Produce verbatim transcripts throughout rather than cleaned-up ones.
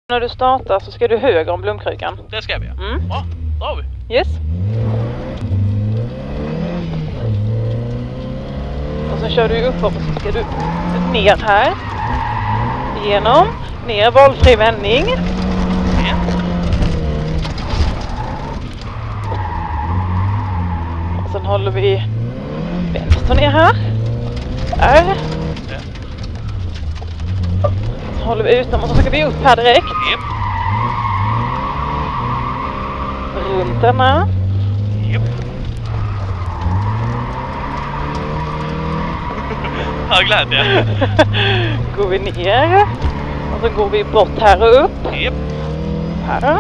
När du startar så ska du höger om blomkrukan. Det ska vi. Mm. Bra, då har vi. Yes. Och så kör du upp och så ska du ner här. Igenom. Ner, valfri vändning. Ja. Och sen håller vi vänster ner här. Där. Ja. Så håller vi utom och så ska vi upp här direkt. Japp. Runt denna. Japp. Har glädje. Går vi ner. Och så går vi bort här och upp. Japp. Här.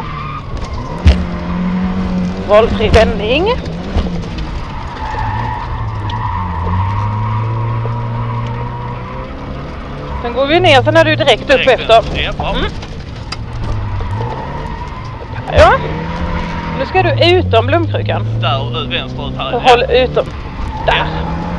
Valfri vändning. Sen går vi ner, sen är du direkt, direkt upp efter. Ja, bra. Mm. Ja. Nu ska du utom blomkrukan. Där, vänster ut här. Och håll utom. Där. Ja.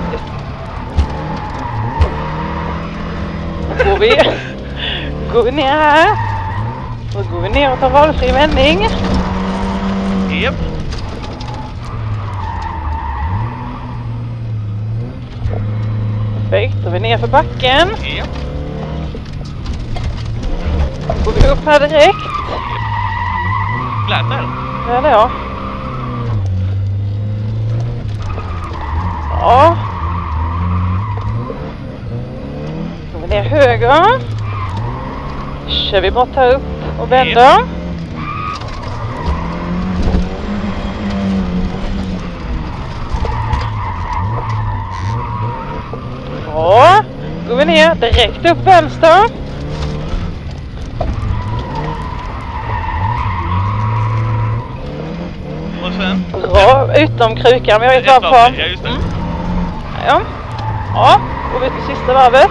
Då går vi, går vi ner här. Så går vi ner och tar valfri vändning. Japp. Perfekt, då är vi ner för backen. Japp. Går vi upp här direkt. Glatt där. Ja, det är jag. Ja. Går vi ner höger. Kör vi bort här upp och vänder. Bra. Går vi ner direkt upp vänster. Och sen? Bra, utom krukan. Vi har ett varv kvar. Ja, just det. Mm. Ja. Ja, går vi till sista varvet.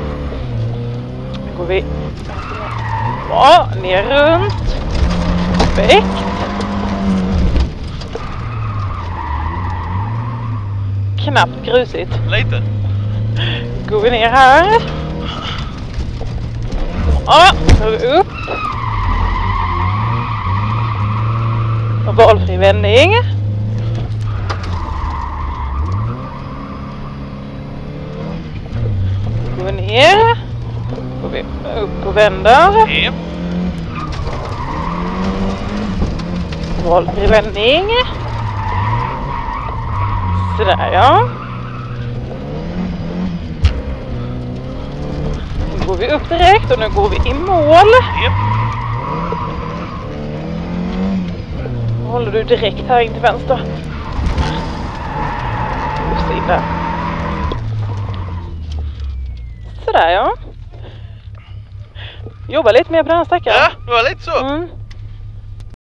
Nu går vi. Bra, ner runt. Perfekt. Knappt grusigt. Lite. Går vi ner här. Ja, går vi upp. Och valfri vändning. Går vi ner. Går vi upp och vänder. Japp. Valfri vändning. Sådär, ja. Nu går vi upp direkt och nu går vi i mål. Japp. Håller du direkt här in till vänster. Just in där. Sådär, ja. Jobba lite mer på den här sträckan. Ja, det var lite så. Mm.